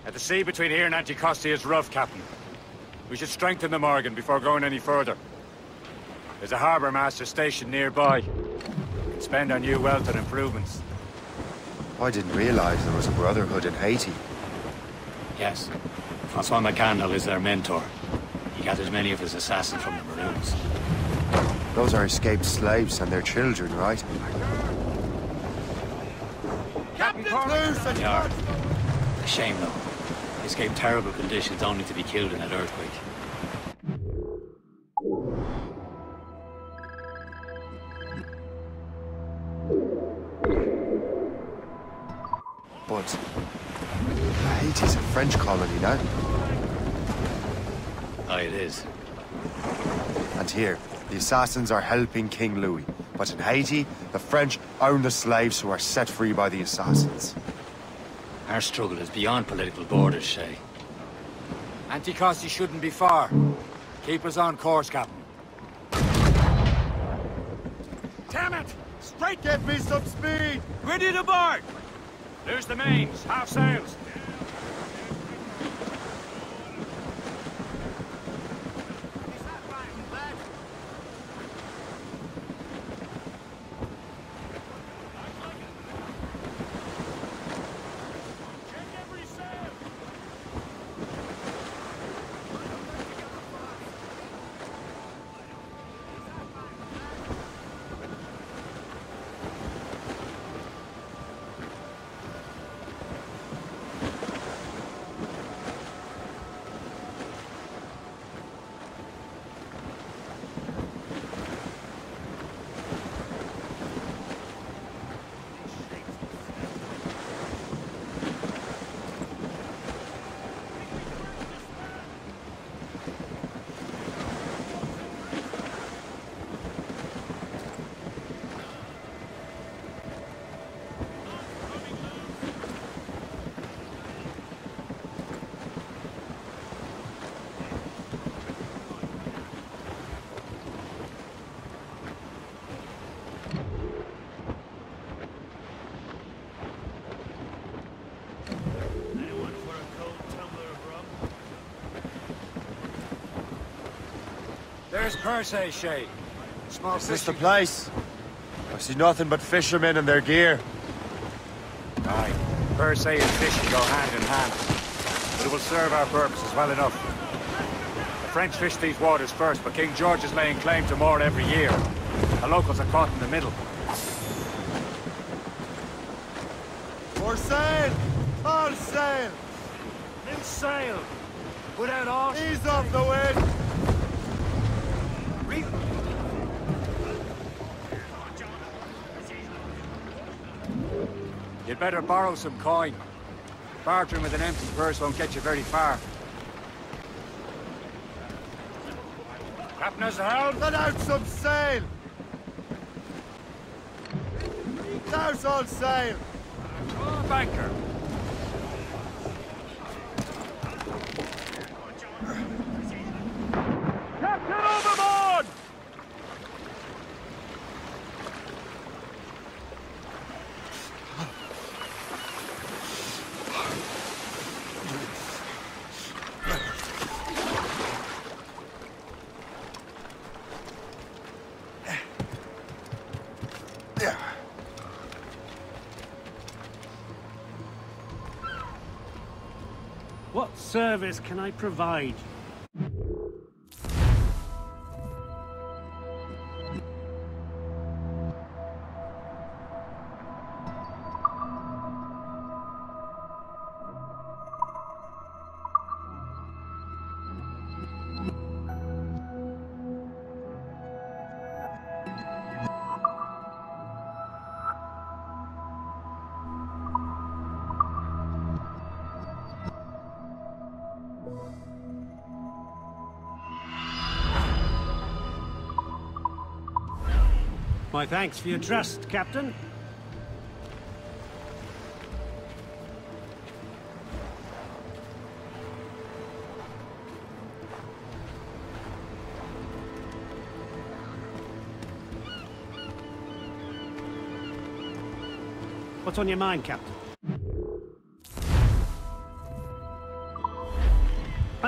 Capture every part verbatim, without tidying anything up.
The sea between here and Anticosti is rough, Captain. We should strengthen the Morgan before going any further. There's a harbour master stationed nearby. We can spend our new wealth on improvements. I didn't realize there was a brotherhood in Haiti. Yes. Francois McCandle is their mentor. He gathers many of his assassins from the Maroons. Those are escaped slaves and their children, right? Captain Cormac! They are. A shame, though. They escaped terrible conditions only to be killed in that earthquake. But Haiti's a French colony now. Aye, it is. And here, the assassins are helping King Louis. But in Haiti, the French own the slaves who are set free by the assassins. Our struggle is beyond political borders, Shay. Anticosti shouldn't be far. Keep us on course, Captain. Damn it! Straight! Get me some speed! Ready to board! There's the mains, half sails. There's Percé, Shay. Small Is this the place? I see nothing but fishermen and their gear. Aye. Percé and fishing go hand in hand. But it will serve our purposes well enough. The French fish these waters first, but King George is laying claim to more every year. The locals are caught in the middle. For sail! All sail! In sail! Without all... Ease off the wind! You'd better borrow some coin. Bartering with an empty purse won't get you very far. Captain has the helm. Let out some sail! Douse all sail! Oh, banker. Captain overboard! What service can I provide? My thanks for your trust, Captain. What's on your mind, Captain?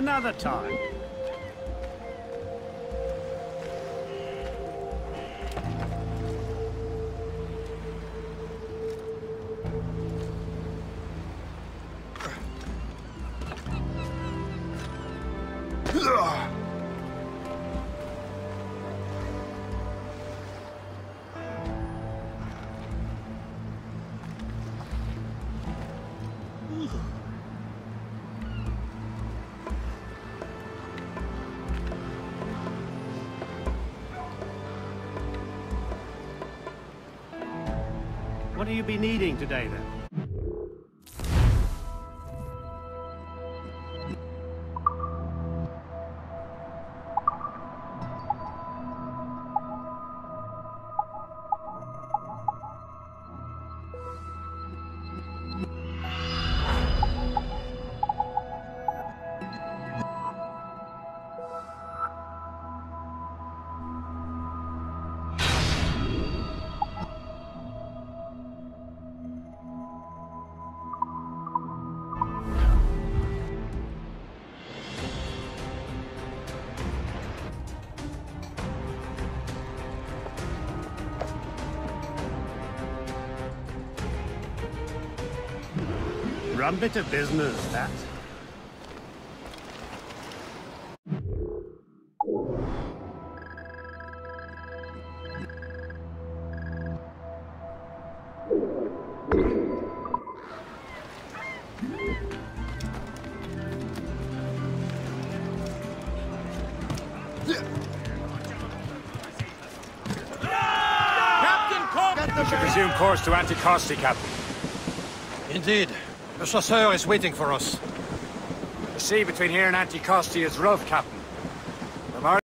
Another time. What do you be needing today, then? Rum bit of business, that. We should resume course to Anticosti, Captain. Indeed. The chasseur is waiting for us. The sea between here and Anticosti is rough, Captain.